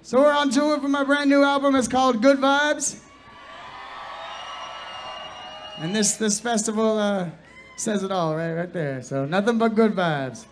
So we're on tour for my brand new album. It's called Good Vibes. And this festival says it all right there. So nothing but good vibes.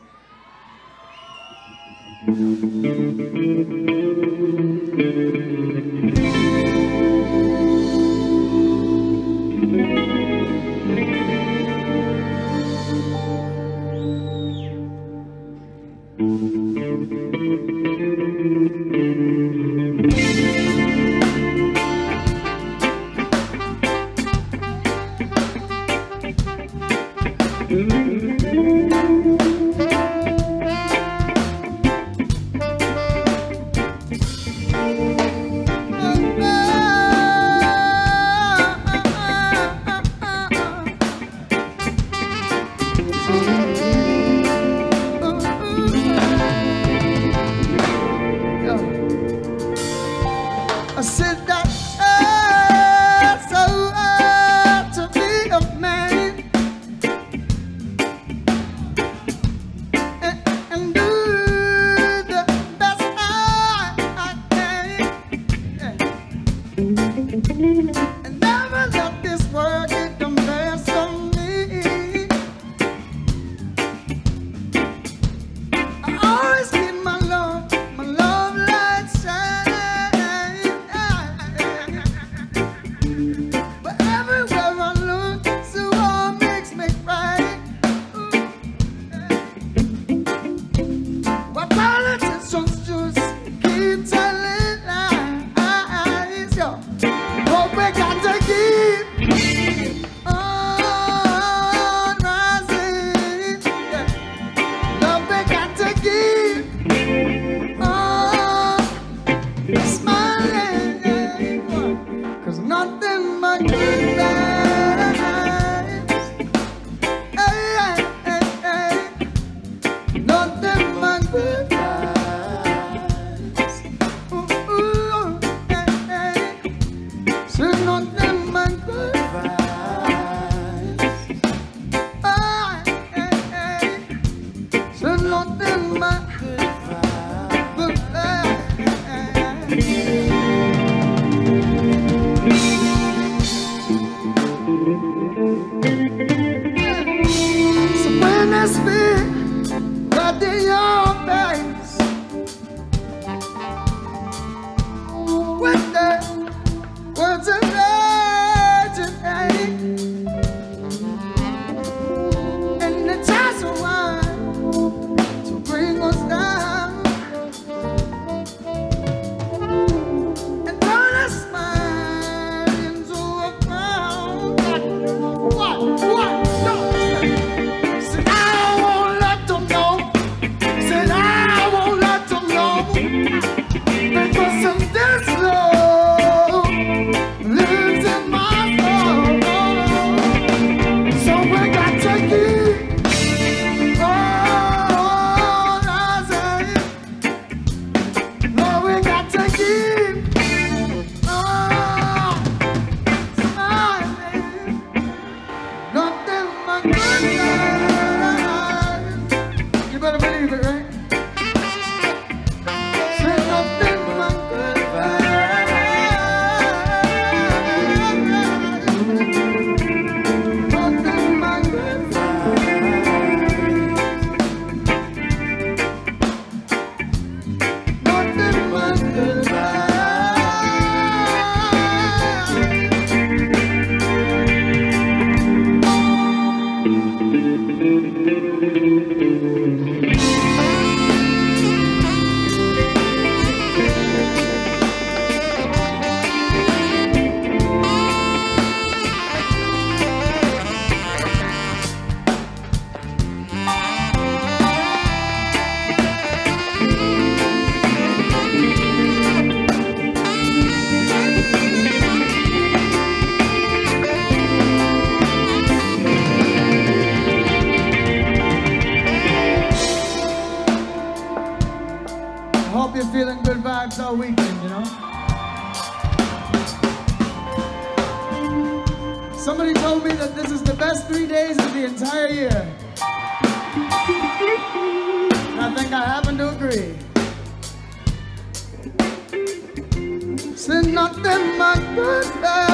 Hope you're feeling good vibes all weekend, you know? Somebody told me that this is the best 3 days of the entire year. And I think I happen to agree. Said nothing but good vibes.